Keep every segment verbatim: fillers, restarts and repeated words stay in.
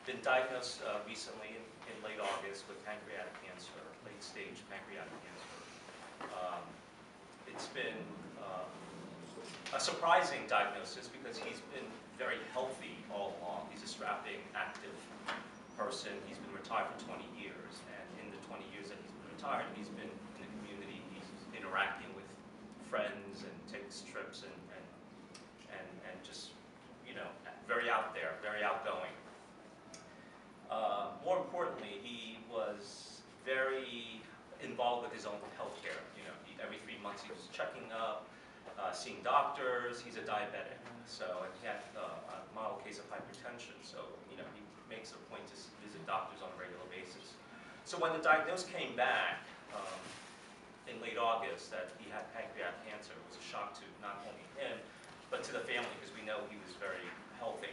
been diagnosed uh, recently in, in late August with pancreatic cancer, late stage pancreatic cancer. Um, it's been uh, a surprising diagnosis because he's been very healthy all along. He's a strapping, active person. He's been retired for twenty years, and in the twenty years that he's been retired, he's been in the community. He's interacting with friends and takes trips and and and, and just, you know, very out there, very outgoing. Uh, more importantly, he was very involved with his own health care. You know, he, every three months he was checking up, uh, seeing doctors. He's a diabetic, so and he had uh, a mild case of hypertension. So, you know, he makes a point to visit doctors on a regular basis. So when the diagnosis came back um, in late August that he had pancreatic cancer, it was a shock to not only him, but to the family, because we know he was very healthy.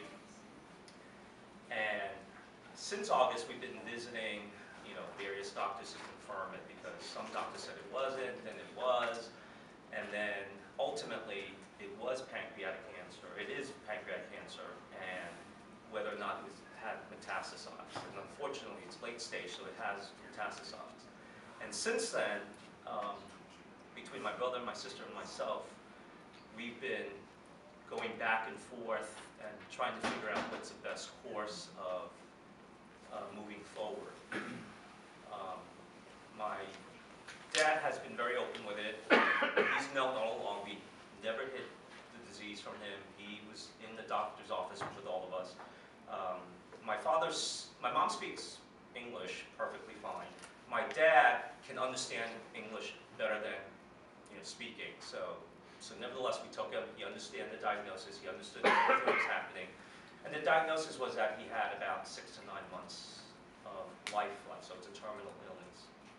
And since August, we've been visiting, you know, various doctors to confirm it, because some doctors said it wasn't, then it was, and then ultimately it was pancreatic cancer. It is pancreatic cancer, and whether or not it was, had metastasized. And unfortunately, it's late stage, so it has metastasized. And since then, um, between my brother, my sister, and myself, we've been going back and forth and trying to figure out what's the best course of uh, moving forward. Um, my dad has been very open with it. He's known all along. We never hid the disease from him. He was in the doctor's office with all of us. Um, my father's, my mom speaks English perfectly fine. My dad can understand English better than, you know, speaking. So, so nevertheless, we took him. He understood the diagnosis. He understood everything that was happening. And the diagnosis was that he had about six to nine months of life left, so it's a terminal illness.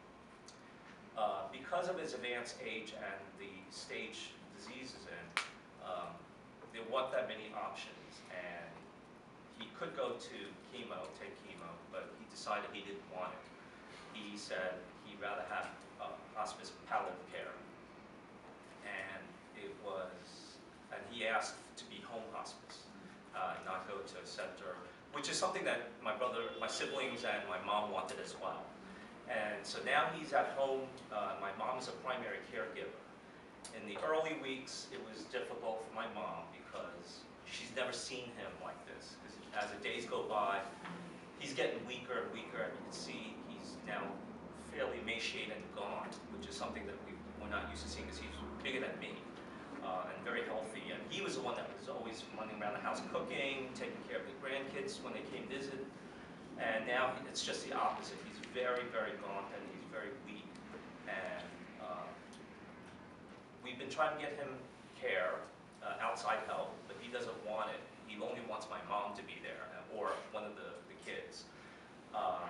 Uh, because of his advanced age and the stage disease is in, um, there weren't that many options, and he could go to chemo, take chemo, but he decided he didn't want it. He said he'd rather have uh, hospice palliative care, and it was, and he asked to be home hospice. Uh, not go to a center, which is something that my brother, my siblings, and my mom wanted as well. And so now he's at home. Uh, my mom is a primary caregiver. In the early weeks, it was difficult for my mom because she's never seen him like this. Because as the days go by, he's getting weaker and weaker, and you can see he's now fairly emaciated and gaunt, which is something that we, we're not used to seeing because he's bigger than me. Uh, and very healthy, and he was the one that was always running around the house cooking, taking care of the grandkids when they came visit, and now it's just the opposite. He's very, very gaunt, and he's very weak, and uh, we've been trying to get him care, uh, outside help, but he doesn't want it. He only wants my mom to be there, or one of the, the kids. Um,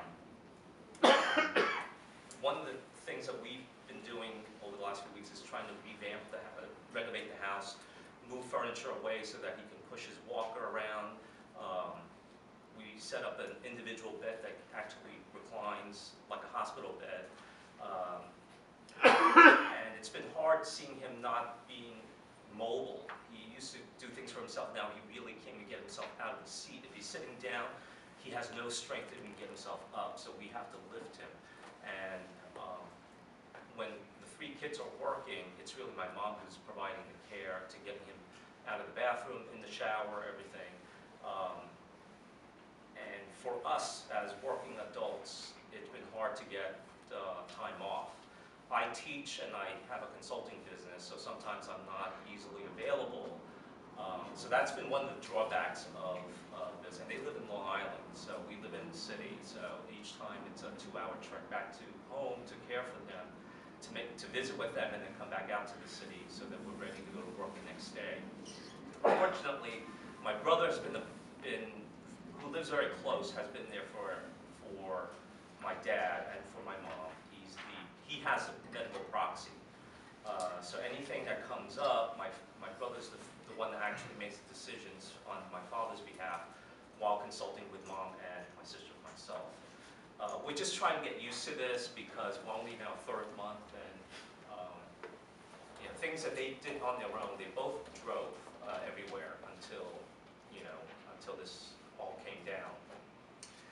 one of the things that we've been doing over the last few weeks is trying to revamp the house, renovate the house, move furniture away so that he can push his walker around. Um, we set up an individual bed that actually reclines like a hospital bed. Um, and it's been hard seeing him not being mobile. He used to do things for himself. Now he really can't even get himself out of the seat. If he's sitting down, he has no strength to even get himself up, so we have to lift him. And um, when three kids are working, it's really my mom who's providing the care to get him out of the bathroom, in the shower, everything. Um, and for us as working adults, it's been hard to get uh, time off. I teach and I have a consulting business, so sometimes I'm not easily available. Um, so that's been one of the drawbacks of uh, this. And they live in Long Island, so we live in the city. So each time it's a two-hour trek back to home to care for them, to make to visit with them, and then come back out to the city so that we're ready to go to work the next day. Fortunately, my brother's been, the, been who lives very close, has been there for for my dad and for my mom. He's the he has a medical proxy. Uh, so anything that comes up, my my brother's the, the one that actually makes the decisions on my father's behalf, while consulting with mom and my sister and myself. Uh, we're just trying to get used to this because we're only now third month, and um, you know, things that they did on their own, they both drove uh, everywhere until, you know, until this all came down.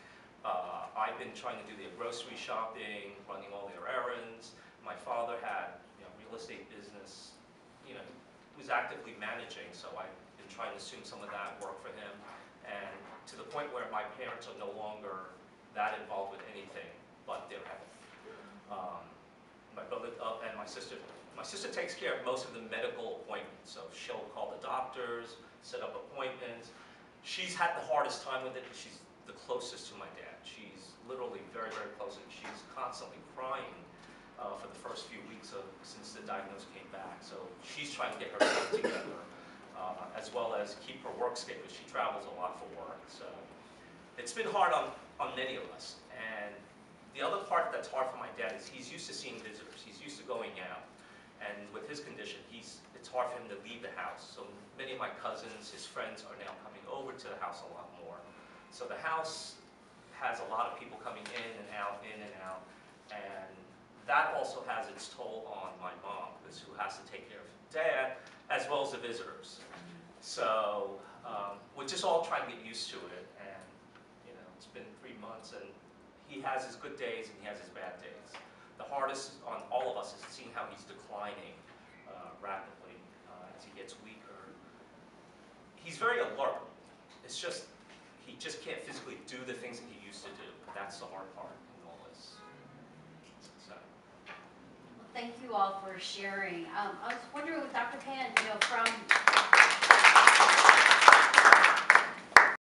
been trying to do their grocery shopping, running all their errands. My father had, you know, real estate business, you know, he was actively managing, so I've been trying to assume some of that work for him. And to the point where my parents are no longer that involved with anything but their health. Um, my brother uh, and my sister, my sister takes care of most of the medical appointments, so she'll call the doctors, set up appointments. She's had the hardest time with it because she's the closest to my dad. She's literally very, very close, and she's constantly crying uh, for the first few weeks of since the diagnosis came back. So she's trying to get herself together, uh, as well as keep her work schedule. She travels a lot for work, so it's been hard on, on many of us. And the other part that's hard for my dad is he's used to seeing visitors. He's used to going out. And with his condition, he's, it's hard for him to leave the house. So many of my cousins, his friends, are now coming over to the house a lot more. So the house has a lot of people coming in and out, in and out. And that also has its toll on my mom, because who has to take care of dad, as well as the visitors. So um, we're just all trying to get used to it. And you know, it's been three months, and he has his good days and he has his bad days. The hardest on all of us is seeing how he's declining uh, rapidly uh, as he gets weaker. He's very alert. It's just, he just can't physically do the things that he used to do. That's the hard part in all this. So. Well, thank you all for sharing. Um, I was wondering with Doctor Pan, you know, from